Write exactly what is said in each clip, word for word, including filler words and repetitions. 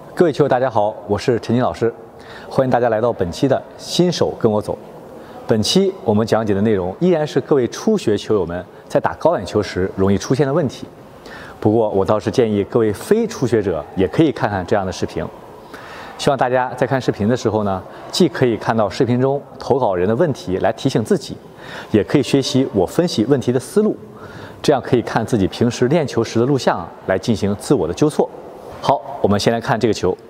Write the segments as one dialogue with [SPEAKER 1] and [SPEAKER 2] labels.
[SPEAKER 1] 各位球友，大家好，我是陈金老师，欢迎大家来到本期的新手跟我走。本期我们讲解的内容依然是各位初学球友们在打高远球时容易出现的问题。不过我倒是建议各位非初学者也可以看看这样的视频。希望大家在看视频的时候呢，既可以看到视频中投稿人的问题来提醒自己，也可以学习我分析问题的思路，这样可以看自己平时练球时的录像来进行自我的纠错。好，我们先来看这个球。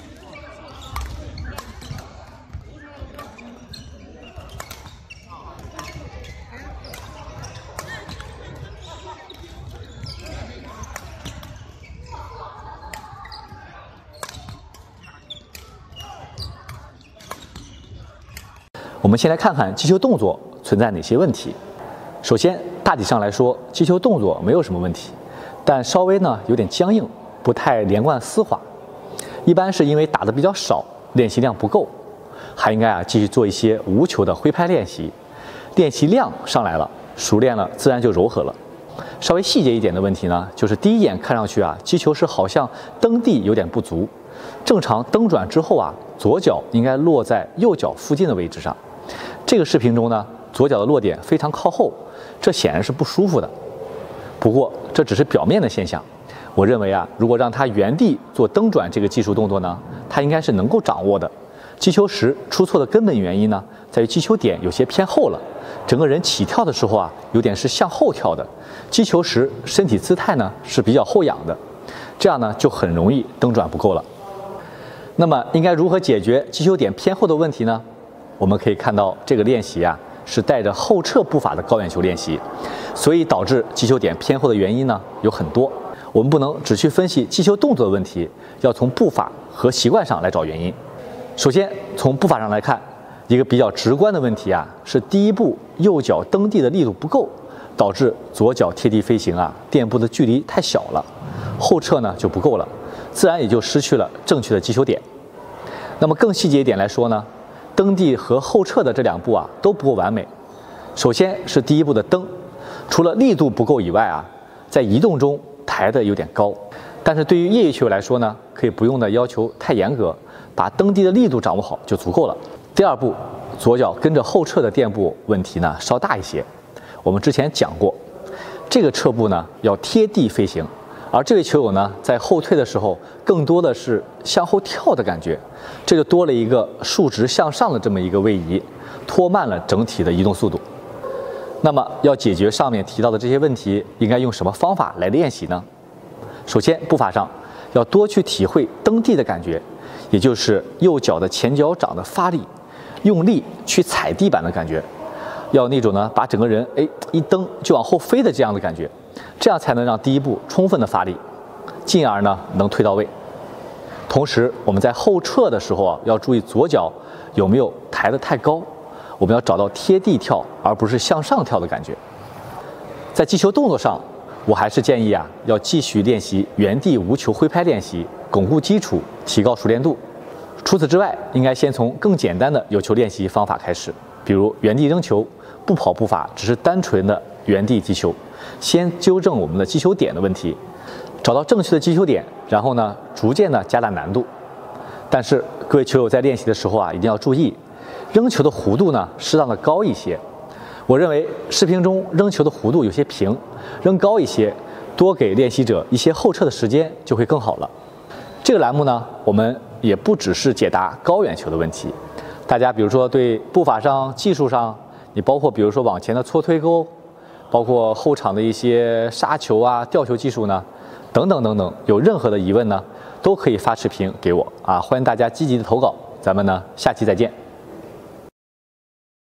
[SPEAKER 1] 我们先来看看击球动作存在哪些问题。首先，大体上来说，击球动作没有什么问题，但稍微呢有点僵硬，不太连贯丝滑。一般是因为打得比较少，练习量不够，还应该啊继续做一些无球的挥拍练习。练习量上来了，熟练了，自然就柔和了。稍微细节一点的问题呢，就是第一眼看上去啊，击球时好像蹬地有点不足。正常蹬转之后啊，左脚应该落在右脚附近的位置上。这个视频中呢，左脚的落点非常靠后，这显然是不舒服的。不过这只是表面的现象，我认为啊，如果让他原地做蹬转这个技术动作呢，他应该是能够掌握的。击球时出错的根本原因呢，在于击球点有些偏后了，整个人起跳的时候啊，有点是向后跳的。击球时身体姿态呢是比较后仰的，这样呢就很容易蹬转不够了。那么应该如何解决击球点偏后的问题呢？我们可以看到这个练习啊是带着后撤步法的高远球练习，所以导致击球点偏后的原因呢有很多。我们不能只去分析击球动作的问题，要从步法和习惯上来找原因。首先从步法上来看，一个比较直观的问题啊是第一步右脚蹬地的力度不够，导致左脚贴地飞行啊垫步的距离太小了，后撤呢就不够了，自然也就失去了正确的击球点。那么更细节一点来说呢，蹬地和后撤的这两步啊都不够完美。首先是第一步的蹬，除了力度不够以外啊，在移动中抬得有点高。但是对于业余球友来说呢，可以不用的要求太严格，把蹬地的力度掌握好就足够了。第二步，左脚跟着后撤的垫步问题呢稍大一些。我们之前讲过，这个撤步呢要贴地飞行，而这位球友呢在后退的时候更多的是向后跳的感觉，这就多了一个竖直向上的这么一个位移，拖慢了整体的移动速度。那么要解决上面提到的这些问题，应该用什么方法来练习呢？首先，步法上要多去体会蹬地的感觉，也就是右脚的前脚掌的发力，用力去踩地板的感觉，要那种呢把整个人哎一蹬就往后飞的这样的感觉，这样才能让第一步充分的发力，进而呢能推到位。同时，我们在后撤的时候啊，要注意左脚有没有抬得太高，我们要找到贴地跳而不是向上跳的感觉。在击球动作上，我还是建议啊，要继续练习原地无球挥拍练习，巩固基础，提高熟练度。除此之外，应该先从更简单的有球练习方法开始，比如原地扔球，不跑步法，只是单纯的原地击球，先纠正我们的击球点的问题，找到正确的击球点，然后呢，逐渐的加大难度。但是各位球友在练习的时候啊，一定要注意，扔球的弧度呢，适当的高一些。我认为视频中扔球的弧度有些平，扔高一些，多给练习者一些后撤的时间就会更好了。这个栏目呢，我们也不只是解答高远球的问题，大家比如说对步法上、技术上，你包括比如说往前的搓推勾，包括后场的一些杀球啊、吊球技术呢，等等等等，有任何的疑问呢，都可以发视频给我啊，欢迎大家积极的投稿，咱们呢下期再见。